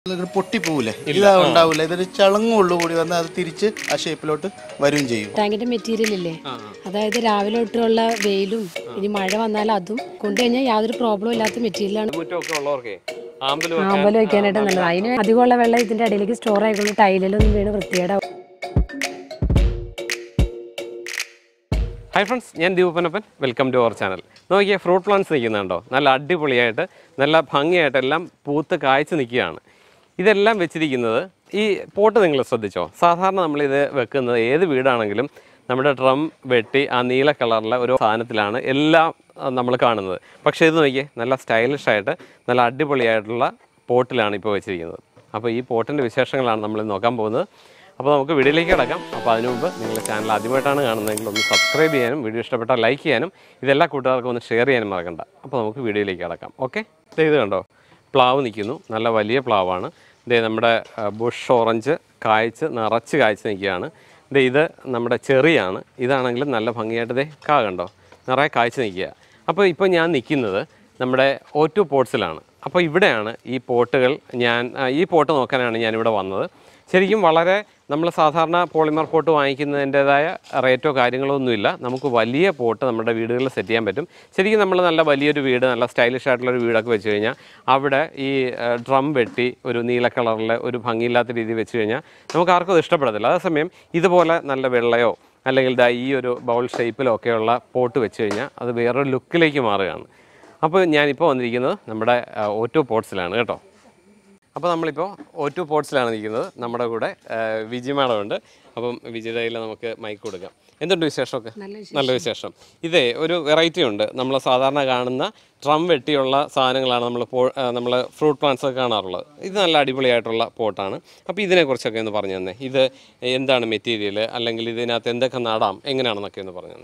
പൊട്ടിപ്പോവില്ലേ, ഇതാ ഉണ്ടാവില്ല. ഇതൊരു ചളങ്ങുള്ളു കൂടി വന്ന് അത് തിരിച്ച് ആ ഷേപ്പിലോട്ട് വരും ചെയ്യും. ടാങ്കിന്റെ മെറ്റീരിയൽ ഇല്ലേ, അതായത് രാവിലെ തൊട്ടുള്ള വെയിലും ഇനി മഴ വന്നാൽ അതും കൊണ്ടുകഴിഞ്ഞാൽ യാതൊരു പ്രോബ്ലം ഇല്ലാത്ത മെറ്റീരിയലാണ്. ആമ്പല് വെക്കാനായിട്ട് നല്ലത്. അതിന് അധികമുള്ള വെള്ളം ഇതിന്റെ അടിയിലേക്ക് സ്റ്റോർ ആയിക്കൊണ്ട് ടൈലിലൊന്നും വീണ് വൃത്തികേടാവും. ഹായ് ഫ്രണ്ട്സ്, ഞാൻ ദീപനപ്പൻ. Welcome to our channel. നോക്കിയാൽ ഫ്രൂട്ട് പ്ലാന്റ്സ് നിൽക്കുന്നുണ്ടോ? നല്ല അടിപൊളിയായിട്ട് നല്ല ഭംഗിയായിട്ടെല്ലാം പൂത്ത് കായ്ച്ച് നിൽക്കുകയാണ്. ഇതെല്ലാം വെച്ചിരിക്കുന്നത് ഈ പോട്ട് നിങ്ങൾ ശ്രദ്ധിച്ചോ? സാധാരണ നമ്മളിത് വെക്കുന്നത് ഏത് വീടാണെങ്കിലും നമ്മുടെ ഡ്രം വെട്ടി ആ നീല കളറിലെ ഒരു സാധനത്തിലാണ് എല്ലാം നമ്മൾ കാണുന്നത്. പക്ഷേ ഇത് നോക്കിയേ, നല്ല സ്റ്റൈലിഷായിട്ട് നല്ല അടിപൊളിയായിട്ടുള്ള പോട്ടിലാണ് ഇപ്പോൾ വെച്ചിരിക്കുന്നത്. അപ്പോൾ ഈ പോട്ടിൻ്റെ വിശേഷങ്ങളാണ് നമ്മൾ നോക്കാൻ പോകുന്നത്. അപ്പോൾ നമുക്ക് വീഡിയോയിലേക്ക് കിടക്കാം. അപ്പോൾ അതിനു മുമ്പ് നിങ്ങളുടെ ചാനൽ ആദ്യമായിട്ടാണ് കാണുന്നതെങ്കിൽ ഒന്ന് സബ്സ്ക്രൈബ് ചെയ്യാനും വീഡിയോ ഇഷ്ടപ്പെട്ടാൽ ലൈക്ക് ചെയ്യാനും ഇതെല്ലാ കൂട്ടുകാർക്കും ഒന്ന് ഷെയർ ചെയ്യാനും മറക്കണ്ട. അപ്പോൾ നമുക്ക് വീഡിയോയിലേക്ക് കിടക്കാം. ഓക്കെ, ഇത് കണ്ടോ, പ്ലാവ് നിൽക്കുന്നു. നല്ല വലിയ പ്ലാവാണ്. നമ്മുടെ ബുഷ് ഓറഞ്ച് നിറച്ച് കായ്ച്ച് നിൽക്കുകയാണ്. ഇത് നമ്മുടെ ചെറിയാണ്. ഇതാണെങ്കിലും നല്ല ഭംഗിയായിട്ട് കണ്ടോ, നിറയെ കായ്ച്ച് നിൽക്കുക. അപ്പോൾ ഇപ്പോൾ ഞാൻ നിൽക്കുന്നത് നമ്മുടെ O2 പോട്ട്സിലാണ്. അപ്പോൾ ഇവിടെയാണ് ഈ പോട്ടുകൾ ഈ പോട്ട് നോക്കാനാണ് ഞാനിവിടെ വന്നത്. ശരിക്കും വളരെ നമ്മൾ സാധാരണ പോളിമർ പോട്ട് വാങ്ങിക്കുന്നതിൻ്റേതായ റേറ്റോ കാര്യങ്ങളോ ഒന്നുമില്ല. നമുക്ക് വലിയ പോട്ട് നമ്മുടെ വീടുകളിൽ സെറ്റ് ചെയ്യാൻ പറ്റും. ശരിക്കും നമ്മൾ നല്ല വലിയൊരു വീട്, നല്ല സ്റ്റൈലിഷ് ആയിട്ടുള്ളൊരു വീടൊക്കെ വെച്ച് കഴിഞ്ഞാൽ അവിടെ ഈ ഡ്രം വെട്ടി ഒരു നീല കളറിൽ ഒരു ഭംഗിയില്ലാത്ത രീതിയിൽ വെച്ച് കഴിഞ്ഞാൽ നമുക്ക് ആർക്കും അത് ഇഷ്ടപ്പെടത്തില്ല. അതേസമയം ഇതുപോലെ നല്ല വെള്ളയോ അല്ലെങ്കിൽ ഈ ഒരു ബൗൾ ഷേപ്പിലോ ഒക്കെയുള്ള പോട്ട് വെച്ച് കഴിഞ്ഞാൽ അത് വേറൊരു ലുക്കിലേക്ക് മാറുകയാണ്. അപ്പോൾ ഞാനിപ്പോൾ വന്നിരിക്കുന്നത് നമ്മുടെ O2 പോട്ട്സിലാണ് കേട്ടോ. അപ്പോൾ നമ്മളിപ്പോൾ O2 പോട്ട്സിലാണ് നിൽക്കുന്നത്. നമ്മുടെ കൂടെ വിജി മാഡം ഉണ്ട്. അപ്പം വിജിയുടെ കയ്യിൽ നമുക്ക് മൈക്ക് കൊടുക്കാം. എന്തുണ്ട് വിശേഷമൊക്കെ? നല്ല വിശേഷം. ഇതേ ഒരു വെറൈറ്റി ഉണ്ട്. നമ്മൾ സാധാരണ കാണുന്ന ഡ്രം വെട്ടിയുള്ള സാധനങ്ങളാണ് നമ്മൾ ഫ്രൂട്ട് പ്ലാന്റ്സ് ഒക്കെ കാണാറുള്ളത്. ഇത് നല്ല അടിപൊളിയായിട്ടുള്ള പോട്ടാണ്. അപ്പോൾ ഇതിനെക്കുറിച്ചൊക്കെ ഒന്ന് പറഞ്ഞു തന്നെ. ഇത് എന്താണ് മെറ്റീരിയൽ, അല്ലെങ്കിൽ ഇതിനകത്ത് എന്തൊക്കെ നടാം, എങ്ങനെയാണെന്നൊക്കെ ഒന്ന് പറഞ്ഞു തന്നെ.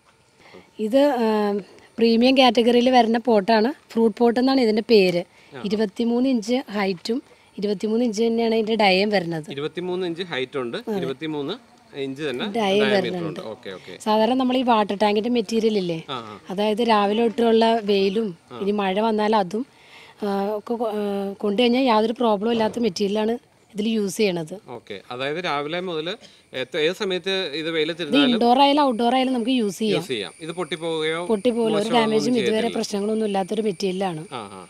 ഇത് പ്രീമിയം കാറ്റഗറിയിൽ വരുന്ന പോട്ടാണ്. ഫ്രൂട്ട് പോട്ട് എന്നാണ് ഇതിന്റെ പേര്. 23 ഇഞ്ച് ഹൈറ്റും 23 ഇഞ്ച് തന്നെയാണ് ഇതിന്റെ ഡയം വരുന്നത്. 23 ഇഞ്ച് ഹൈറ്റ് ഉണ്ട്, 23 ഇഞ്ച് തന്നെ ഡയം വരുന്നുണ്ട്. സാധാരണ നമ്മൾ ഈ വാട്ടർ ടാങ്കിന്റെ മെറ്റീരിയൽ ഇല്ലേ, അതായത് രാവിലെ തൊട്ടുള്ള വെയിലും ഇനി മഴ വന്നാൽ അതും ഒക്കെ കൊണ്ടുകഴിഞ്ഞാൽ യാതൊരു പ്രോബ്ലം ഇല്ലാത്ത മെറ്റീരിയലാണ് ഇതിൽ യൂസ് ചെയ്യണത്. അതായത് രാവിലെ മുതൽ ഏത് സമയത്ത് ഇത് ഇൻഡോർ ആയാലും ഔട്ട്ഡോർ ആയാലും നമുക്ക് യൂസ് ചെയ്യാം. ഇത് പൊട്ടിപ്പോകുകയോ ഒരു ഡാമേജും ഇതുവരെ പ്രശ്നങ്ങളൊന്നും ഇല്ലാത്തൊരു മെറ്റീരിയലാണ്.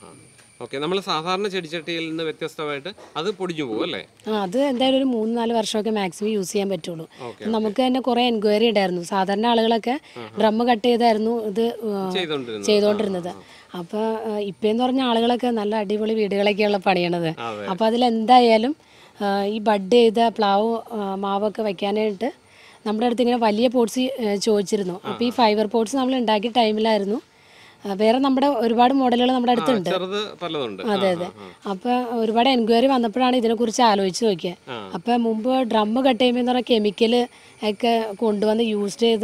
നമ്മൾ സാധാരണ ചെടിച്ചട്ടിയിൽ നിന്ന് വ്യത്യസ്തമായിട്ട് അത് പൊടിഞ്ഞു പോകും അല്ലേ? അത് എന്തായാലും ഒരു 3-4 വർഷമൊക്കെ മാക്സിമം യൂസ് ചെയ്യാൻ പറ്റുള്ളൂ. നമുക്ക് തന്നെ കുറെ എൻക്വയറി ഉണ്ടായിരുന്നു. സാധാരണ ആളുകളൊക്കെ ഡ്രം കട്ട് ചെയ്തായിരുന്നു ഇത് ചെയ്തോണ്ടിരുന്നത്. അപ്പൊ ഇപ്പെന്ന് പറഞ്ഞ ആളുകളൊക്കെ നല്ല അടിപൊളി വീടുകളൊക്കെയുള്ള പണിയണത്. അപ്പൊ അതിലെന്തായാലും ഈ ബഡ് ചെയ്ത പ്ലാവ് മാവൊക്കെ വെക്കാനായിട്ട് നമ്മുടെ അടുത്ത് ഇങ്ങനെ വലിയ പോട്ട്സ് ചോദിച്ചിരുന്നു. അപ്പോൾ ഈ ഫൈബർ പോട്ട്സ് നമ്മൾ ഉണ്ടാക്കിയ ടൈമിലായിരുന്നു. വേറെ നമ്മുടെ ഒരുപാട് മോഡലുകൾ നമ്മുടെ അടുത്തുണ്ട്. അതെ. അപ്പൊ ഒരുപാട് എൻക്വയറി വന്നപ്പോഴാണ് ഇതിനെക്കുറിച്ച് ആലോചിച്ച് നോക്കിയത്. അപ്പൊ മുമ്പ് ഡ്രം കട്ട് ചെയ്യുമ്പോൾ എന്ന് പറഞ്ഞാൽ കെമിക്കല് ഒക്കെ കൊണ്ടുവന്ന് യൂസ് ചെയ്ത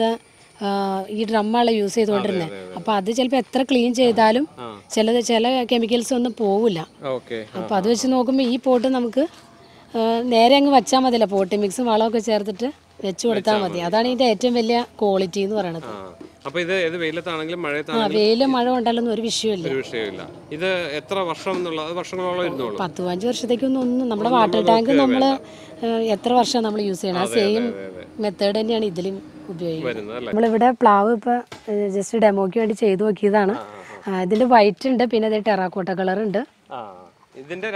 ഈ ഡ്രമ്മാണ് യൂസ് ചെയ്തുകൊണ്ടിരുന്നത്. അപ്പൊ അത് ചിലപ്പോൾ എത്ര ക്ലീൻ ചെയ്താലും ചില കെമിക്കൽസ് ഒന്നും പോവില്ല. അപ്പൊ അത് വെച്ച് നോക്കുമ്പോൾ ഈ പോട്ട് നമുക്ക് നേരെ അങ്ങ് വെച്ചാൽ മതിയല്ല, പോട്ട് മിക്സും വളമൊക്കെ ചേർത്തിട്ട് വെച്ച് കൊടുത്താൽ മതി. അതാണ് ഇതിന്റെ ഏറ്റവും വലിയ ക്വാളിറ്റി എന്ന് പറയുന്നത്. അപ്പോൾ ഇത് ഏത് വെയിലത്താണെങ്കിലും വെയിലും മഴ ഉണ്ടാലൊന്നും ഒരു വിഷയമില്ല. ഇത് എത്ര വർഷം എന്നുള്ളത് വർഷങ്ങളോളം ഇരുന്നോളൂ? 10-15 വർഷത്തേക്കൊന്നും നമ്മുടെ വാട്ടർ ടാങ്ക് നമ്മൾ എത്ര വർഷം നമ്മൾ യൂസ് ചെയ്യണം. ആ സെയിം മെത്തേഡ് തന്നെയാണ് ഇതിലും ഉപയോഗിക്കുന്നത്. നമ്മളിവിടെ പ്ലാവ് ഇപ്പൊ ജസ്റ്റ് ഡെമോയ്ക്ക് വേണ്ടി ചെയ്തു നോക്കിയതാണ്. ഇതിന്റെ വൈറ്റ് ഉണ്ട്, പിന്നെ ടെറാക്കോട്ട കളർ ഉണ്ട്. ഇതിന്റെ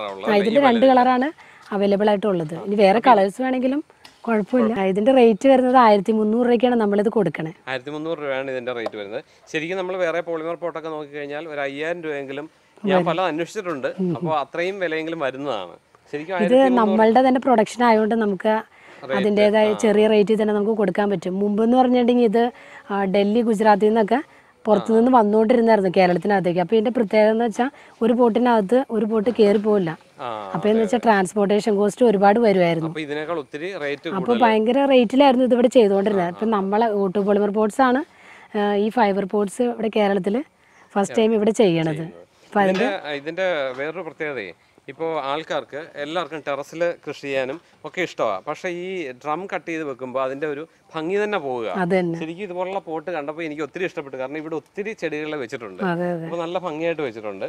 2 കളറാണ് അവൈലബിൾ ആയിട്ടുള്ളത്. ഇനി വേറെ കളേഴ്സ് വേണമെങ്കിലും കുഴപ്പമില്ല. ഇതിന്റെ റേറ്റ് വരുന്നത് 1300 രൂപയ്ക്കാണ് നമ്മളിത് കൊടുക്കണേ. 1300 രൂപയാണ് ഇതിന്റെ റേറ്റ് വരുന്നത്. ശരിക്കും നമ്മൾ വേറെ പോളിമർ പോട്ടൊക്കെ നോക്കിക്കഴിഞ്ഞാൽ ഒരു 5000 രൂപയെങ്കിലും ഞാൻ പല അന്വേഷിച്ചിട്ടുണ്ട്. അപ്പോൾ അത്രയും വിലയെങ്കിലും വരുന്നതാണ്. ശരിക്കും ഇത് നമ്മളുടെ തന്നെ പ്രൊഡക്ഷൻ ആയതുകൊണ്ട് നമുക്ക് അതിൻ്റെതായ ചെറിയ റേറ്റിൽ തന്നെ നമുക്ക് കൊടുക്കാൻ പറ്റും. മുമ്പെന്ന് പറഞ്ഞിട്ടുണ്ടെങ്കിൽ ഇത് ഡൽഹി, ഗുജറാത്തിൽ നിന്നൊക്കെ പുറത്തുനിന്ന് വന്നുകൊണ്ടിരുന്നായിരുന്നു കേരളത്തിനകത്തേക്ക്. അപ്പോൾ ഇതിന്റെ പ്രത്യേകത എന്ന് വെച്ചാൽ ഒരു പോട്ടിനകത്ത് ഒരു പോട്ട് കയറി പോകില്ല. അപ്പൊ എന്ന് വെച്ചാൽ ട്രാൻസ്പോർട്ടേഷൻ കോസ്റ്റ് ഒരുപാട് വരുമായിരുന്നു. അപ്പൊ ഭയങ്കര റേറ്റിലായിരുന്നു ഇതിവിടെ ചെയ്തുകൊണ്ടിരുന്നത്. അപ്പൊ നമ്മളെ O2 പോളിമർ പോട്ട്സ് ആണ് ഈ ഫൈബർ പോട്ട്സ് ഇവിടെ കേരളത്തിൽ ഫസ്റ്റ് ടൈം ഇവിടെ ചെയ്യണത്. ഇതിന്റെ വേറൊരു പ്രത്യേകത, ഇപ്പോൾ ആൾക്കാർക്ക് എല്ലാവർക്കും ടെറസിൽ കൃഷി ചെയ്യാനും ഒക്കെ ഇഷ്ടമാണ്. പക്ഷേ ഈ ഡ്രം കട്ട് ചെയ്ത് വെക്കുമ്പോൾ അതിന്റെ ഒരു ഭംഗി തന്നെ പോവുക. ശരിക്കും ഇതുപോലുള്ള പോട്ട് കണ്ടപ്പോൾ എനിക്ക് ഒത്തിരി ഇഷ്ടപ്പെട്ടു. കാരണം ഇവിടെ ഒത്തിരി ചെടികളെ വെച്ചിട്ടുണ്ട്. അപ്പോൾ നല്ല ഭംഗിയായിട്ട് വെച്ചിട്ടുണ്ട്.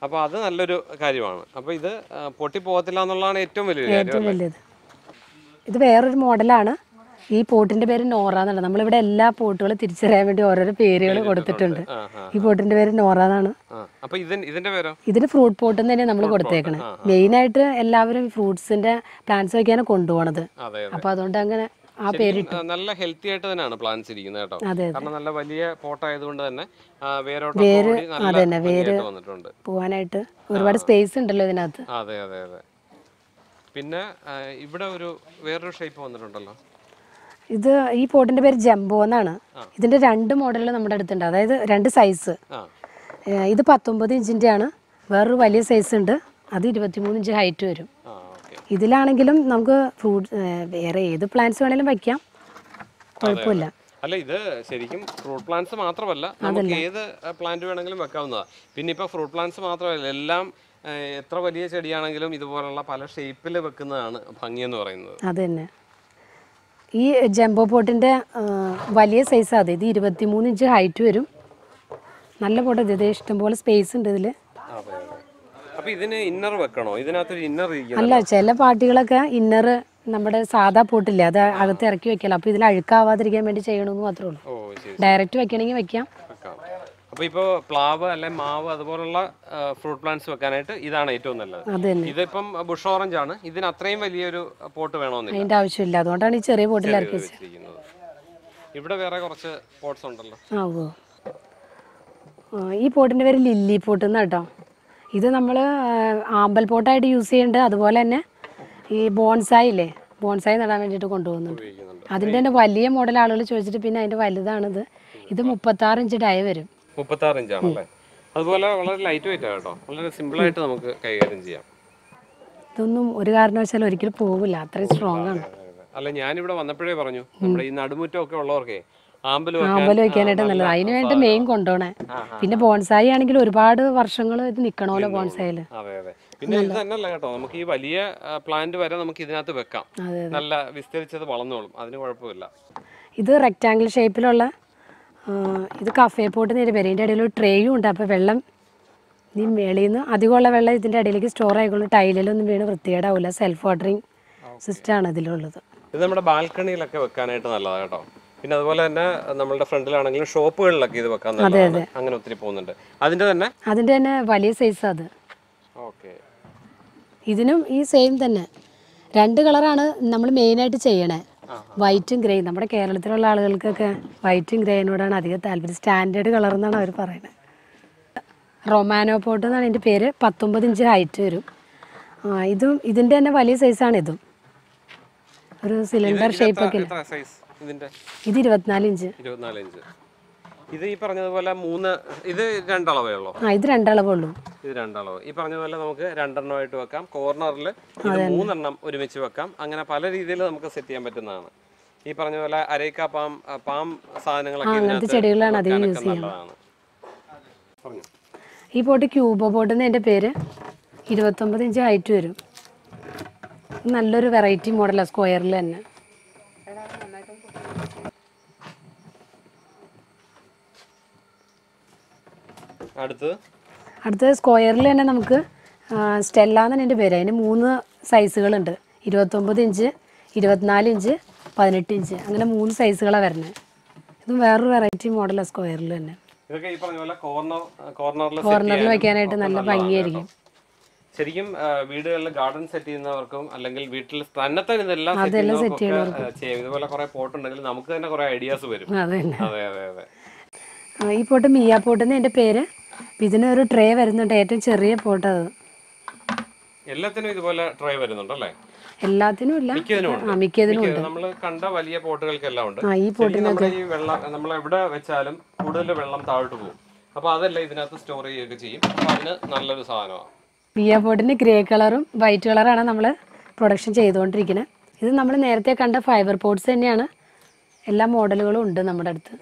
അപ്പോൾ അത് നല്ലൊരു കാര്യമാണ്. അപ്പോൾ ഇത് പൊട്ടിപ്പോകത്തില്ല എന്നുള്ളതാണ് ഏറ്റവും വലിയൊരു കാര്യം. ഏറ്റവും വലിയത്. ഇത് വേറൊരു മോഡലാണ്. ഈ പോട്ടിന്റെ പേര് നോറ എന്നാണ്. നമ്മളിവിടെ എല്ലാ പോട്ടുകളും തിരിച്ചറിയാൻ വേണ്ടി ഓരോരോ പേരുകൾ കൊടുത്തിട്ടുണ്ട്. ഈ പോട്ടിന്റെ പേര് നോറ എന്നാണ്. അപ്പോൾ ഇതിന്റെ പേരോ? ഇതിന് ഫ്രൂട്ട് പോട്ട് തന്നെ നമ്മൾ കൊടുത്തേക്കണേ. മെയിനായിട്ട് എല്ലാവരും ഫ്രൂട്ട്സിന്റെ പ്ലാന്റ്സ് വയ്ക്കാനാണ് കൊണ്ടുപോകണത്. അപ്പൊ അതുകൊണ്ട് അങ്ങനെ ആ പേര് നല്ല ഹെൽത്തി ആയിട്ട് തന്നെയാണ് പ്ലാന്റ്സ് ഇരിക്കുന്നത് കേട്ടോ. കാരണം നല്ല വലിയ പോട്ട് ആയതുകൊണ്ട് തന്നെ വേര് പോവാനായിട്ട് ഒരുപാട് സ്പേസ് ഉണ്ടല്ലോ ഇതിനകത്ത്. അതെ അതെ അതെ. പിന്നെ ഇവിടെ വേറൊരു ഷേപ്പ് വന്നിട്ടുണ്ടല്ലോ. ഇത് ഈ പോട്ടിന്റെ പേര് ജംബോ എന്നാണ്. ഇതിന്റെ 2 മോഡലുകൾ നമ്മുടെ അടുത്തുണ്ട്, അതായത് 2 സൈസ്. ഇത് 19 ഇഞ്ചിന്റെ ആണ്. വേറൊരു വലിയ സൈസ് ഉണ്ട്, അത് 23 ഇഞ്ച് ഹൈറ്റ് വരും. ഇതിലാണെങ്കിലും നമുക്ക് വേറെ ഏത് പ്ലാന്റ്സ് വേണേലും വയ്ക്കാം, കുഴപ്പമില്ല. അല്ല, ഇത് ശരിക്കും ഫ്രൂട്ട് പ്ലാന്റ്സ് മാത്രമല്ല, നമുക്ക് ഏത് പ്ലാന്റ് വേണമെങ്കിലും വെക്കാവുന്നതാണ്. പിന്നെ ഇപ്പോൾ ഫ്രൂട്ട് പ്ലാന്റ്സ് മാത്രമല്ല, എല്ലാം എത്ര വലിയ ചെടിയാണെങ്കിലും ഇതുപോലുള്ള പല ഷേപ്പിൽ വെക്കുന്നതാണ് ഭംഗിയെന്ന് പറയുന്നത്. അത് തന്നെ. ഈ ജംബോ പോട്ടിൻ്റെ വലിയ സൈസ് അത്. ഇത് 23 ഇഞ്ച് ഹൈറ്റ് വരും. നല്ല പോട്ട്. ഇത് ഇഷ്ടംപോലെ സ്പേസ് ഉണ്ട് ഇതിൽ. അപ്പോൾ ഇതിന് ഇന്നർ വെക്കണോ? ഇതിനകത്തൊരു ഇന്നർ അല്ല, ചില പാർട്ടികളൊക്കെ ഇന്നർ നമ്മുടെ സാധാ പോട്ടില്ലേ അത് അകത്ത് ഇറക്കി വെക്കല. അപ്പോൾ ഇതിൽ അഴുക്കാവാതിരിക്കാൻ വേണ്ടി ചെയ്യണമെന്ന് മാത്രമേ ഉള്ളൂ. ഡയറക്റ്റ് വെക്കണമെങ്കിൽ വെക്കാം. അപ്പോൾ ഇപ്പോൾ പ്ലാവ് അല്ലെങ്കിൽ മാവ് അതുപോലുള്ള ഫ്രൂട്ട് പ്ലാന്റ്സ് വെക്കാനായിട്ട് ഇതാണ് ഏറ്റവും നല്ലത്. ഇതിപ്പം ബുഷ് ഓറഞ്ച് ആണ്. ഇതിന് അത്രയും വലിയൊരു പോട്ട് വേണമെന്നില്ല, അതിന്റെ ആവശ്യമില്ല. അതുകൊണ്ടാണ് ഈ ചെറിയ പോട്ടിൽ ഇറക്കി വെച്ചിരിക്കുന്നത്. ഇവിടെ വേറെ കുറച്ച് പോട്ട്സ് ഉണ്ടല്ലോ. ഈ പോട്ടിന്റെ പേര് ലില്ലി പോട്ട് എന്നാ കേട്ടോ. ഇത് നമ്മൾ ആമ്പൽ പോട്ടായിട്ട് യൂസ് ചെയ്യുന്നുണ്ട്. അതുപോലെ തന്നെ ഈ ബോൺസായി ഇല്ലേ, ബോൺസായി നടാൻ വേണ്ടിയിട്ട് കൊണ്ടുപോകുന്നുണ്ട്. അതിൻ്റെ തന്നെ വലിയ മോഡൽ ആളുകൾ ചോദിച്ചിട്ട് പിന്നെ അതിൻ്റെ വലുതാണിത്. ഇത് 36 ഇഞ്ച് ഡയ വരും. 36 ഇഞ്ചാണല്ലേ? അതുപോലെ വളരെ ലൈറ്റ് വെയിറ്റ് ആണ് കേട്ടോ. വളരെ സിമ്പിളായിട്ട് നമുക്ക് കൈകാര്യം ചെയ്യാം. ഇതൊന്നും ഒരു കാരണവശാലും ഒരിക്കലും പോകില്ല, അത്രയും സ്ട്രോങ് ആണ്. അല്ല, ഞാനിവിടെ വന്നപ്പോഴേ പറഞ്ഞു, നമ്മുടെ ഈ നടുമുറ്റം ഒക്കെ ഉള്ളവർക്കേ ആമ്പൽ വയ്ക്കാനായിട്ട് നല്ലത്. അതിന് വേണ്ടി മെയിൻ കൊണ്ടുപോണേ. പിന്നെ ബോൺസായി ആണെങ്കിൽ ഒരുപാട് വർഷങ്ങൾ ഇത് നിൽക്കണമല്ലോ ബോൺസായില്. അതെ അതെ. പിന്നെ ഇത് തന്നെയല്ല കേട്ടോ, നമുക്ക് ഈ വലിയ പ്ലാന്റ് വരെ നമുക്ക് ഇതിനകത്ത് വെക്കാം. നല്ല വിസ്തരിച്ചത് വളർന്നോളും, അതിന് കുഴപ്പമില്ല. ഇത് റെക്റ്റാങ്കിൾ ഷേപ്പിലുള്ള ഇത് കഫേ പോട്ട് നേരെ വരും. ഇതിൻ്റെ ഇടയിൽ ഒരു ട്രേയും ഉണ്ട്. അപ്പോൾ വെള്ളം ഈ മേളിൽ നിന്ന് അധികമുള്ള വെള്ളം ഇതിൻ്റെ ഇടയിലേക്ക് സ്റ്റോർ ആയിക്കോളും. ടൈലിലൊന്നും വീണ് വൃത്തികേടാവില്ല. സെൽഫ് വാട്ടറിങ് സിസ്റ്റമാണ് ഇതിലുള്ളത്. ഇത് നമ്മുടെ ബാൽക്കണിയിലൊക്കെ വെക്കാനായിട്ട് നല്ലതാണ് കേട്ടോ. പിന്നെ അതുപോലെ തന്നെ നമ്മളുടെ ഫ്രണ്ടിലാണെങ്കിലും ഷോപ്പുകളിലൊക്കെ ഇത് വെക്കാൻ നല്ലതാണ്. അങ്ങനെ ഒത്തിരി പോകുന്നുണ്ട്. അതിൻ്റെ തന്നെ വലിയ സൈസ് അത്. ഓക്കെ. ഇതിനും ഈ സെയിം തന്നെ 2 കളറാണ് നമ്മൾ മെയിനായിട്ട് ചെയ്യണേ. വൈറ്റും ഗ്രേയും. നമ്മുടെ കേരളത്തിലുള്ള ആളുകൾക്കൊക്കെ വൈറ്റും ഗ്രേയിനോടാണ് അധികം താല്പര്യം. സ്റ്റാൻഡേർഡ് കളർ എന്നാണ് അവർ പറയുന്നത്. റൊമാനോ പോട്ട് എന്നാണ് എൻ്റെ പേര്. 19 ഇഞ്ച് ഹൈറ്റ് വരും. ഇതും ഇതിൻ്റെ തന്നെ വലിയ സൈസാണ്. ഇതും ഒരു സിലിണ്ടർ ഷേപ്പൊക്കെ. ഇത് 24 ഇഞ്ച്. ഇത് ഈ പറഞ്ഞതുപോലെ ഇത് 2 അളവേ ഉള്ളൂ. ഇത് 2 അളവേ ഉള്ളൂ. ഇത് 2 അളവ്. ഈ പറഞ്ഞതുപോലെ നമുക്ക് 2 എണ്ണമായിട്ട് വെക്കാം. കോർണറിൽ 3 എണ്ണം ഒരുമിച്ച് വെക്കാം. അങ്ങനെ പല രീതിയിൽ നമുക്ക് സെറ്റ് ചെയ്യാൻ പറ്റുന്നതാണ്. ഈ പറഞ്ഞ പോലെ അരേക്ക പാം സാധനങ്ങളൊക്കെ ചെടികളാണ് അധികം യൂസ് ചെയ്യുന്നത്. ഈ പോട്ട് ക്യൂബോ പോട്ട് എന്ന് എൻ്റെ പേര്. 29 ഇഞ്ച് ഹൈറ്റ് വരും. നല്ലൊരു വെറൈറ്റി മോഡലാണ്, സ്ക്വയറിൽ തന്നെ. അടുത്തത് സ്ക്വയറിൽ തന്നെ നമുക്ക് സ്റ്റെല്ല എന്നാണ് എൻ്റെ പേര്. അതിന് 3 സൈസുകളുണ്ട്. 29 ഇഞ്ച്, 24 ഇഞ്ച്, 18 ഇഞ്ച്, അങ്ങനെ 3 സൈസുകളാണ് വരുന്നത്. ഇതും വേറൊരു വെറൈറ്റി മോഡലാണ്, സ്ക്വയറിൽ തന്നെ. കോർണറിൽ വയ്ക്കാനായിട്ട് നല്ല ഭംഗിയായിരിക്കും. ശരിക്കും വീടുകളിൽ ഗാർഡൻ സെറ്റ് ചെയ്യുന്നവർക്കും അല്ലെങ്കിൽ വീട്ടിൽ തന്നെ ഇതെല്ലാം സെറ്റ് ചെയ്യാം. ഇതുപോലെ കുറെ പോട്ട് ഉണ്ടെങ്കിൽ നമുക്ക് തന്നെ കുറെ ഐഡിയാസ് വരും. അതെ അതെ അതെ. ഈ പോട്ട് മിയ പോട്ട് എന്ന് എൻ്റെ പേര്. ഇതിനൊരു ട്രേ വരുന്നുണ്ട്, ഏറ്റവും ചെറിയ പോട്ട് അത്. എല്ലാത്തിനും ഇതുപോലെ ട്രേ വരുന്നുണ്ടല്ലേ? എല്ലാത്തിനും ഇല്ല, മിക്കതിനും ഉണ്ട്. നമ്മൾ കണ്ട വലിയ പോട്ടുകൾക്കെല്ലാം ഉണ്ട്. ഈ പോട്ടിനൊക്കെ ഈ വെള്ളം നമ്മൾ എവിടെ വെച്ചാലും കൂടുതൽ വെള്ളം താഴോട്ട് പോകും. അപ്പോൾ അതെല്ലാം ഇതിനകത്ത് സ്റ്റോർ ചെയ്യുകയൊക്കെ ചെയ്യും. അപ്പോൾ അതിന് നല്ലൊരു സാധനമാണ്. മിയ പോട്ടിന് ഗ്രേ കളറും വൈറ്റ് കളറാണ് നമ്മൾ പ്രൊഡക്ഷൻ ചെയ്തുകൊണ്ടിരിക്കുന്നത്. ഇത് നമ്മൾ നേരത്തെ കണ്ട ഫൈബർ പോട്ട്സ് തന്നെയാണ്. എല്ലാ മോഡലുകളും ഉണ്ട് നമ്മുടെ അടുത്ത്.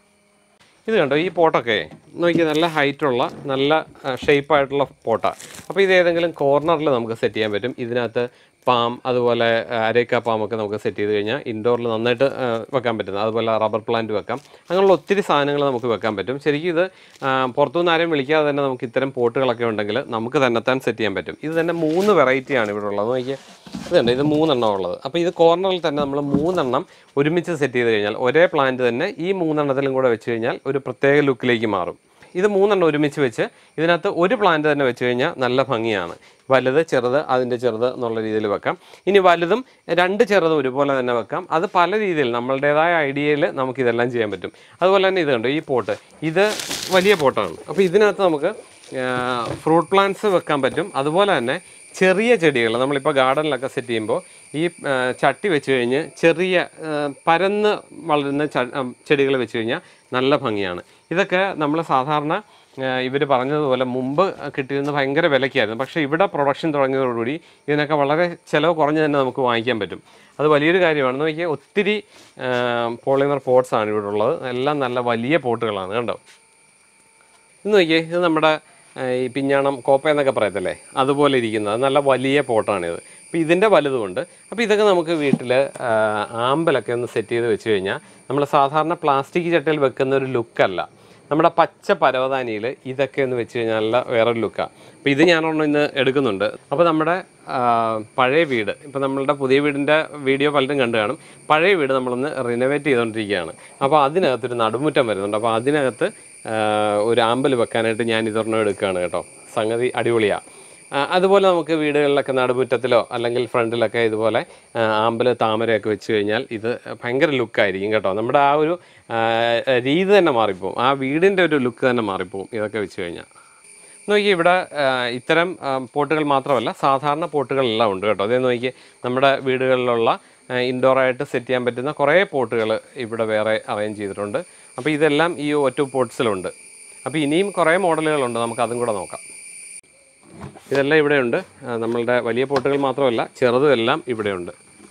ഇത് കണ്ടോ, ഈ പോട്ടൊക്കെ നോക്കിയാൽ നല്ല ഹൈറ്റുള്ള നല്ല ഷേപ്പായിട്ടുള്ള പോട്ടാണ്. അപ്പോൾ ഇത് ഏതെങ്കിലും കോർണറിൽ നമുക്ക് സെറ്റ് ചെയ്യാൻ പറ്റും. ഇതിനകത്ത് പാം, അതുപോലെ അരേക്ക പാമൊക്കെ നമുക്ക് സെറ്റ് ചെയ്ത് കഴിഞ്ഞാൽ ഇൻഡോറിൽ നന്നായിട്ട് വെക്കാൻ പറ്റുന്നത്. അതുപോലെ റബ്ബർ പ്ലാന്റ് വെക്കാം. അങ്ങനെയുള്ള ഒത്തിരി സാധനങ്ങൾ നമുക്ക് വെക്കാൻ പറ്റും. ശരിക്കും ഇത് പുറത്തുനിന്ന് ആരെയും വിളിക്കാതെ തന്നെ നമുക്ക് ഇത്തരം പോട്ടുകളൊക്കെ ഉണ്ടെങ്കിൽ നമുക്ക് തന്നെത്താൻ സെറ്റ് ചെയ്യാൻ പറ്റും. ഇത് തന്നെ 3 വെറൈറ്റിയാണ് ഇവിടെ ഉള്ളത്. നോക്കിയാൽ ഇതുണ്ട്, ഇത് 3 എണ്ണം ഉള്ളത്. അപ്പോൾ ഇത് കോർണറിൽ തന്നെ നമ്മൾ 3 എണ്ണം ഒരുമിച്ച് സെറ്റ് ചെയ്ത് കഴിഞ്ഞാൽ ഒരേ പ്ലാന്റ് തന്നെ ഈ 3 എണ്ണത്തിലും കൂടെ വെച്ച് കഴിഞ്ഞാൽ ഒരു പ്രത്യേക ലുക്കിലേക്ക് മാറും. ഇത് 3 എണ്ണം ഒരുമിച്ച് വെച്ച് ഇതിനകത്ത് ഒരു പ്ലാന്റ് തന്നെ വെച്ച് കഴിഞ്ഞാൽ നല്ല ഭംഗിയാണ്. വലുത്, ചെറുത്, അതിൻ്റെ ചെറുത് എന്നുള്ള രീതിയിൽ വെക്കാം. ഇനി വലുതും 2 ചെറുതും ഒരുപോലെ തന്നെ വെക്കാം. അത് പല രീതിയിൽ നമ്മളുടേതായ ഐഡിയയിൽ നമുക്കിതെല്ലാം ചെയ്യാൻ പറ്റും. അതുപോലെ തന്നെ ഇത് കണ്ടോ, ഈ പോട്ട് ഇത് വലിയ പോട്ടാണ്. അപ്പോൾ ഇതിനകത്ത് നമുക്ക് ഫ്രൂട്ട് പ്ലാന്റ്സ് വെക്കാൻ പറ്റും. അതുപോലെ തന്നെ ചെറിയ ചെടികൾ നമ്മളിപ്പോൾ ഗാർഡനിലൊക്കെ സെറ്റ് ചെയ്യുമ്പോൾ ഈ ചട്ടി വെച്ച് കഴിഞ്ഞ് ചെറിയ പരന്ന് വളരുന്ന ചെടികൾ വെച്ച് കഴിഞ്ഞാൽ നല്ല ഭംഗിയാണ്. ഇതൊക്കെ നമ്മൾ സാധാരണ ഇവർ പറഞ്ഞതുപോലെ മുമ്പ് കിട്ടിയിരുന്ന ഭയങ്കര വിലയ്ക്കായിരുന്നു. പക്ഷേ ഇവിടെ പ്രൊഡക്ഷൻ തുടങ്ങിയതോടുകൂടി ഇതിനൊക്കെ വളരെ ചിലവ് കുറഞ്ഞ് തന്നെ നമുക്ക് വാങ്ങിക്കാൻ പറ്റും. അത് വലിയൊരു കാര്യമാണ്. നോക്കിയാൽ ഒത്തിരി പോളിമർ പോട്ട്സാണ് ഇവിടെ ഉള്ളത്. എല്ലാം നല്ല വലിയ പോട്ടുകളാണ്, കണ്ടോ. ഇത് നോക്കിയേ, ഇത് നമ്മുടെ ഈ പിഞ്ഞാണം കോപ്പ എന്നൊക്കെ പറയത്തില്ലേ, അതുപോലെ ഇരിക്കുന്നത് നല്ല വലിയ പോട്ടാണിത്. അപ്പോൾ ഇതിൻ്റെ വലുതുമുണ്ട്. അപ്പോൾ ഇതൊക്കെ നമുക്ക് വീട്ടിൽ ആമ്പലൊക്കെ ഒന്ന് സെറ്റ് ചെയ്ത് വെച്ച് കഴിഞ്ഞാൽ നമ്മൾ സാധാരണ പ്ലാസ്റ്റിക് ചട്ടിയിൽ വെക്കുന്ന ഒരു ലുക്കല്ല. നമ്മുടെ പച്ച പരവതാനിയിൽ ഇതൊക്കെ ഒന്ന് വെച്ച് കഴിഞ്ഞാൽ നല്ല വേറൊരു ലുക്കാണ്. അപ്പോൾ ഇത് ഞാനൊരെണ്ണം ഇന്ന് എടുക്കുന്നുണ്ട്. അപ്പോൾ നമ്മുടെ പഴയ വീട്, ഇപ്പോൾ നമ്മളുടെ പുതിയ വീടിൻ്റെ വീഡിയോ പലരും കണ്ടു കാണും. പഴയ വീട് നമ്മളൊന്ന് റിനോവേറ്റ് ചെയ്തുകൊണ്ടിരിക്കുകയാണ്. അപ്പോൾ അതിനകത്തൊരു നടുമുറ്റം വരുന്നുണ്ട്. അപ്പോൾ അതിനകത്ത് ഒരു ആമ്പൽ വെക്കാനായിട്ട് ഞാൻ ഇതൊരെണ്ണം എടുക്കുകയാണ് കേട്ടോ. സംഗതി അടിപൊളിയാണ്. അതുപോലെ നമുക്ക് വീടുകളിലൊക്കെ നടുമുറ്റത്തിലോ അല്ലെങ്കിൽ ഫ്രണ്ടിലൊക്കെ ഇതുപോലെ ആമ്പൽ, താമരയൊക്കെ വെച്ച് കഴിഞ്ഞാൽ ഇത് ഭയങ്കര ലുക്കായിരിക്കും കേട്ടോ. നമ്മുടെ ആ ഒരു രീതി തന്നെ മാറിപ്പോവും, ആ വീടിൻ്റെ ഒരു ലുക്ക് തന്നെ മാറിപ്പോവും ഇതൊക്കെ വെച്ച് കഴിഞ്ഞാൽ. നോക്കി ഇവിടെ ഇത്തരം പോട്ടുകൾ മാത്രമല്ല സാധാരണ പോട്ടുകളെല്ലാം ഉണ്ട് കേട്ടോ. അതേ നോക്കി നമ്മുടെ വീടുകളിലുള്ള ഇൻഡോറായിട്ട് സെറ്റ് ചെയ്യാൻ പറ്റുന്ന കുറേ പോട്ടുകൾ ഇവിടെ വേറെ അറേഞ്ച് ചെയ്തിട്ടുണ്ട്. അപ്പോൾ ഇതെല്ലാം ഈ ഒറ്റ പോട്ട്സിലുണ്ട്. അപ്പോൾ ഇനിയും കുറേ മോഡലുകളുണ്ട്, നമുക്ക് അതും കൂടെ നോക്കാം. ഇതെല്ലാം ഇവിടെയുണ്ട്. നമ്മളുടെ വലിയ പോട്ടുകൾ മാത്രമല്ല ചെറുതും എല്ലാം ഇവിടെയുണ്ട്.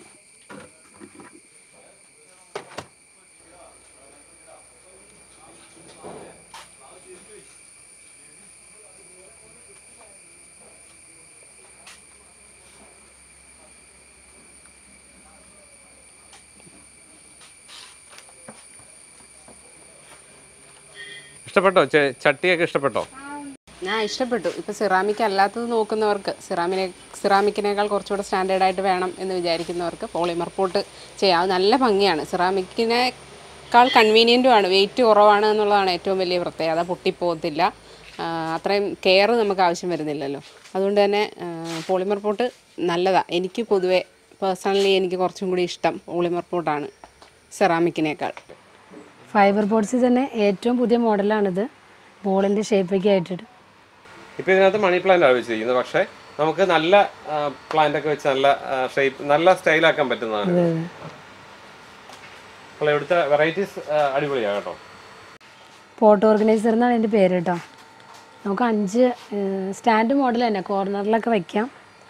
ഇഷ്ടപ്പെട്ടോ? ചട്ടിയൊക്കെ ഇഷ്ടപ്പെട്ടോ? ഞാൻ ഇഷ്ടപ്പെട്ടു. ഇപ്പോൾ സിറാമിക് അല്ലാത്തത് നോക്കുന്നവർക്ക്, സിറാമിക്കിനേക്കാൾ കുറച്ചുകൂടെ സ്റ്റാൻഡേർഡായിട്ട് വേണം എന്ന് വിചാരിക്കുന്നവർക്ക് പോളിമർ പോട്ട് ചെയ്യാം. നല്ല ഭംഗിയാണ്. സിറാമിക്കിനേക്കാൾ കൺവീനിയൻറ്റുമാണ്, വെയിറ്റ് കുറവാണ് എന്നുള്ളതാണ് ഏറ്റവും വലിയ പ്രത്യേകത. പൊട്ടിപ്പോകത്തില്ല, അത്രയും കെയർ നമുക്ക് ആവശ്യം വരുന്നില്ലല്ലോ. അതുകൊണ്ട് തന്നെ പോളിമർ പോട്ട് നല്ലതാണ്. എനിക്ക് പൊതുവേ പേഴ്സണലി എനിക്ക് കുറച്ചും കൂടി ഇഷ്ടം പോളിമർ പോട്ടാണ് സെറാമിക്കിനേക്കാൾ. ഫൈബർ പോട്ട്സിൽ തന്നെ ഏറ്റവും പുതിയ മോഡലാണിത്, ബോളിൻ്റെ ഷേപ്പൊക്കെ ആയിട്ടിട്ട്. ഇപ്പോൾ ഇതിനകത്ത് മണി പ്ലാന്റ് ആണ് വെച്ചിരിക്കുന്നത്. പക്ഷേ നമുക്ക് നല്ല പ്ലാന്റ് ഒക്കെ വെച്ച് നല്ല ഷേപ്പ്, നല്ല സ്റ്റൈലാക്കാൻ പറ്റുന്നതാണ്. അപ്പോൾ ഇവിടുത്തെ വെറൈറ്റീസ് അടിപൊളിയാണ് കേട്ടോ. പോട്ട് ഓർഗനൈസർ എന്നാണ് എൻ്റെ പേര് കേട്ടോ. നമുക്ക് 5 സ്റ്റാൻഡ് മോഡൽ തന്നെ കോർണറിലൊക്കെ വയ്ക്കാം.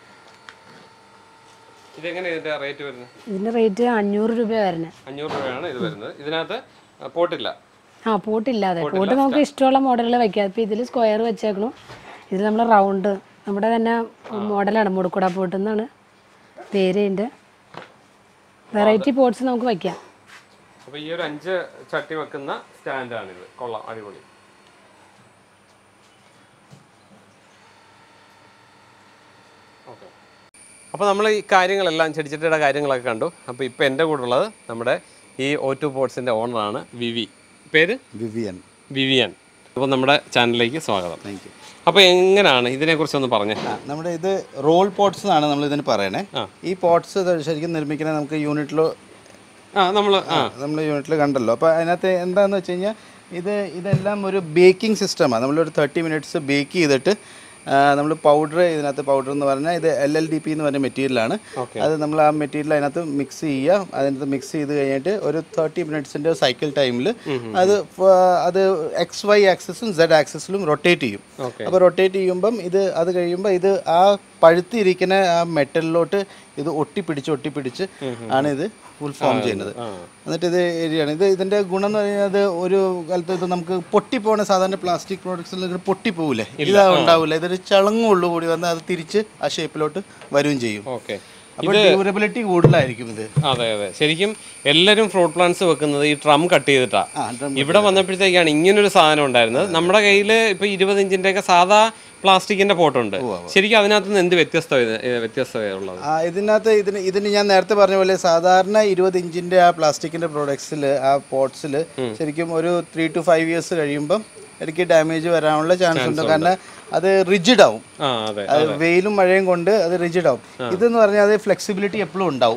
ഇതെങ്ങനെ ഇതിന്റെ റേറ്റ് വരുന്നത്? ഇതിൻ്റെ റേറ്റ് 500 രൂപ വരുന്നത്. 500 രൂപയാണ് ഇത് വരുന്നത്. ഇതിനകത്ത് പോട്ടില്ല. പോട്ടില്ലാതെ, പോട്ട് നമുക്ക് ഇഷ്ടമുള്ള മോഡലുകൾ വയ്ക്കാം. ഇപ്പോൾ ഇതിൽ സ്ക്വയർ വെച്ചേക്കണം, ഇതിൽ നമ്മൾ റൗണ്ട്, നമ്മുടെ തന്നെ മോഡലാണ്, മുടുക്കുട പോട്ട് എന്നാണ് പേര്. വെറൈറ്റി പോട്ട്സ് നമുക്ക് വയ്ക്കാം. അപ്പോൾ ഈ ഒരു 5 ചട്ടി വെക്കുന്ന സ്റ്റാൻഡാണിത്. കൊള്ളാം, അടിപൊളി. ഓക്കെ, അപ്പോൾ നമ്മൾ ഈ കാര്യങ്ങളെല്ലാം ചെടിച്ചട്ടിയുടെ കാര്യങ്ങളൊക്കെ കണ്ടു. അപ്പോൾ ഇപ്പോൾ എൻ്റെ കൂടെ ഉള്ളത് നമ്മുടെ ഈ O2 പോട്ട്സിൻ്റെ ഓണറാണ് വിവി. പേര് വിവിയൻ. അപ്പോൾ നമ്മുടെ ചാനലിലേക്ക് സ്വാഗതം. Thank you. അപ്പോൾ എങ്ങനെയാണ് ഇതിനെക്കുറിച്ചൊന്ന് പറഞ്ഞേ? നമ്മുടെ ഇത് റോൾ പോട്ട്സ് എന്നാണ് നമ്മൾ ഇതിന് പറയണേ. ഈ പോട്ട്സ് ശരിക്കും നിർമ്മിക്കുന്നത് നമുക്ക് യൂണിറ്റിലോ നമ്മൾ യൂണിറ്റിൽ കണ്ടല്ലോ. അപ്പോൾ അതിനകത്ത് എന്താണെന്ന് വെച്ച് കഴിഞ്ഞാൽ ഇതെല്ലാം ഒരു ബേക്കിംഗ് സിസ്റ്റമാണ്. നമ്മളൊരു 30 മിനിറ്റ്സ് ബേക്ക് ചെയ്തിട്ട് നമ്മൾ പൗഡർ, ഇതിനകത്ത് പൗഡർ എന്ന് പറഞ്ഞാൽ ഇത് LLDP എന്ന് പറഞ്ഞ മെറ്റീരിയലാണ്. അത് നമ്മൾ ആ മെറ്റീരിയൽ അതിനകത്ത് മിക്സ് ചെയ്യുക. അതിനകത്ത് മിക്സ് ചെയ്ത് കഴിഞ്ഞിട്ട് ഒരു 30 മിനിറ്റ്സിൻ്റെ സൈക്കിൾ ടൈമിൽ അത് XY ആക്സിസും Z ആക്സിസിലും റൊട്ടേറ്റ് ചെയ്യും. അപ്പോൾ റൊട്ടേറ്റ് ചെയ്യുമ്പം അത് കഴിയുമ്പോൾ ഇത് ആ പഴുത്തിരിക്കുന്ന ആ മെറ്റലിലോട്ട് ഇത് ഒട്ടിപ്പിടിച്ച് ആണ് ഇത് ഫുൾ ഫോം ചെയ്യുന്നത്. എന്നിട്ട് ഇത് ഏരിയയാണ് ഇതിൻ്റെ ഗുണം എന്ന് പറയുന്നത് ഒരു കാലത്ത് ഇത് നമുക്ക് പൊട്ടിപ്പോണ സാധാരണ പ്ലാസ്റ്റിക് പ്രോഡക്ട്സിൽ പൊട്ടിപ്പോവില്ലേ, ഇതാ ഉണ്ടാവില്ല. ഇതൊരു ചളങ്ങുള്ളൂ കൂടി വന്ന് അത് തിരിച്ച് ആ ഷേപ്പിലോട്ട് വരികയും ചെയ്യും. ഓക്കെ, അപ്പോൾ ഡ്യൂറബിലിറ്റി കൂടുതലായിരിക്കും ഇത്. അതെ അതെ, ശരിക്കും എല്ലാവരും ഫ്രൂട്ട് പ്ലാന്റ്സ് വെക്കുന്നത് ഈ ട്രം കട്ട് ചെയ്തിട്ടാണ്. ഇവിടെ വന്നപ്പോഴത്തേക്കാണ് ഇങ്ങനൊരു സാധനം ഉണ്ടായിരുന്നത്. നമ്മുടെ കയ്യിൽ ഇപ്പോൾ 20 ഇഞ്ചിൻ്റെ ഒക്കെ സാധാ പ്ലാസ്റ്റിക്കിന്റെ പോട്ടുണ്ട്. ശരിക്കും അതിനകത്ത് നിന്ന് എന്ത് വ്യത്യസ്തതയുള്ളത്? ഇതിനകത്ത് ഇതിന് ഞാൻ നേരത്തെ പറഞ്ഞ പോലെ സാധാരണ 20 ഇഞ്ചിന്റെ ആ പ്ലാസ്റ്റിക്കിന്റെ പ്രോഡക്ട്സിൽ ആ പോട്ട്സിൽ ശരിക്കും ഒരു 3 to 5 years കഴിയുമ്പം ഇടയ്ക്ക് ഡാമേജ് വരാനുള്ള ചാൻസ് ഉണ്ട്. കാരണം അത് റിജിഡ് ആവും, വെയിലും മഴയും കൊണ്ട് അത് റിജിഡ് ആവും. ഇതെന്ന് പറഞ്ഞാൽ അത് ഫ്ലെക്സിബിലിറ്റി എപ്പോഴും ഉണ്ടാവും.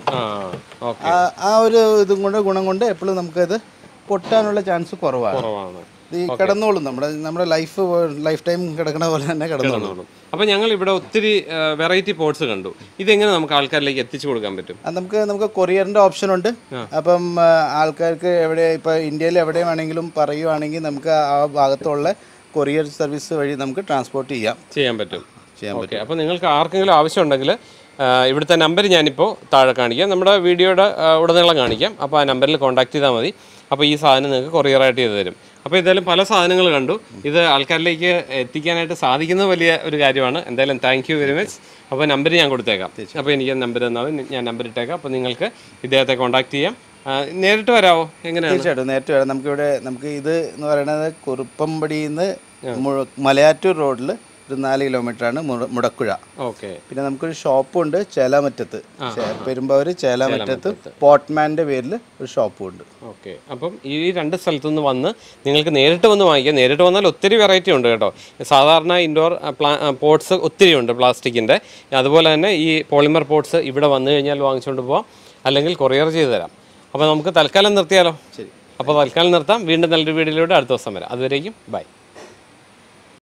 ആ ഒരു ഇതും കൊണ്ട് ഗുണം കൊണ്ട് എപ്പോഴും നമുക്കത് പൊട്ടാനുള്ള ചാൻസ് കുറവാണ്. ഈ കിടന്നോളും, നമ്മുടെ ലൈഫ് ടൈം കിടക്കണ പോലെ തന്നെ കിടന്നോളും. അപ്പോൾ ഞങ്ങൾ ഇവിടെ ഒത്തിരി വെറൈറ്റി പോട്ട്സ് കണ്ടു. ഇതെങ്ങനെ നമുക്ക് ആൾക്കാരിലേക്ക് എത്തിച്ചു കൊടുക്കാൻ പറ്റും? നമുക്ക് കൊറിയറിന്റെ ഓപ്ഷൻ ഉണ്ട്. അപ്പം ആൾക്കാർക്ക് എവിടെ ഇപ്പോൾ ഇന്ത്യയിൽ എവിടെ വേണമെങ്കിലും പറയുവാണെങ്കിൽ നമുക്ക് ആ ഭാഗത്തുള്ള കൊറിയർ സർവീസ് വഴി നമുക്ക് ട്രാൻസ്പോർട്ട് ചെയ്യാൻ പറ്റും. ഓക്കെ, അപ്പോൾ നിങ്ങൾക്ക് ആർക്കെങ്കിലും ആവശ്യമുണ്ടെങ്കിൽ ഇവിടുത്തെ നമ്പർ ഞാനിപ്പോൾ താഴെ കാണിക്കാം, നമ്മുടെ വീഡിയോയുടെ ഉടനീളം കാണിക്കാം. അപ്പോൾ ആ നമ്പറിൽ കോൺടാക്ട് ചെയ്താൽ മതി. അപ്പോൾ ഈ സാധനം നിങ്ങൾക്ക് കൊറിയറായിട്ട് ചെയ്ത് തരും. അപ്പോൾ എന്തായാലും പല സാധനങ്ങൾ കണ്ടു. ഇത് ആൾക്കാരിലേക്ക് എത്തിക്കാനായിട്ട് സാധിക്കുന്നത് വലിയ ഒരു കാര്യമാണ്. എന്തായാലും താങ്ക് യു വെരി മച്ച്. അപ്പോൾ നമ്പർ ഞാൻ കൊടുത്തേക്കാം. അപ്പോൾ എനിക്ക് നമ്പർ തന്നാൽ ഞാൻ നമ്പർ ഇട്ടേക്കാം. അപ്പോൾ നിങ്ങൾക്ക് ഇദ്ദേഹത്തെ കോൺടാക്ട് ചെയ്യാം. നേരിട്ട് വരാമോ? എങ്ങനെയാണ്? തീർച്ചയായിട്ടും നേരിട്ട് വരാം. നമുക്ക് ഇത് എന്ന് പറയുന്നത് കുറുപ്പമ്പടിയിൽ നിന്ന് മലയാറ്റൂർ റോഡിൽ ഒരു 4 കിലോമീറ്ററാണ് മുടക്കുഴ. ഓക്കെ, പിന്നെ നമുക്കൊരു ഷോപ്പുണ്ട് ചേലാമറ്റത്ത്, പെരുമ്പാവൂർ ചേലാമറ്റത്ത് പോട്ട്മാൻ്റെ പേരിൽ ഒരു ഷോപ്പും ഉണ്ട്. ഓക്കെ, അപ്പം ഈ 2 സ്ഥലത്തുനിന്ന് വന്ന് നിങ്ങൾക്ക് നേരിട്ട് വന്ന് വാങ്ങിക്കാം. നേരിട്ട് വന്നാൽ ഒത്തിരി വെറൈറ്റി ഉണ്ട് കേട്ടോ. സാധാരണ ഇൻഡോർ പോട്ട്സ് ഒത്തിരി ഉണ്ട് പ്ലാസ്റ്റിക്കിൻ്റെ. അതുപോലെ തന്നെ ഈ പോളിമർ പോട്ട്സ് ഇവിടെ വന്നു കഴിഞ്ഞാൽ വാങ്ങിച്ചുകൊണ്ട് പോകാം, അല്ലെങ്കിൽ കൊറിയർ ചെയ്ത് തരാം. അപ്പോൾ നമുക്ക് തൽക്കാലം നിർത്തിയാലോ? ശരി, അപ്പോൾ തൽക്കാലം നിർത്താം. വീണ്ടും നല്ലൊരു വീഡിയോയിലൂടെ അടുത്ത ദിവസം വരാം. അതുവരേക്കും ബൈ.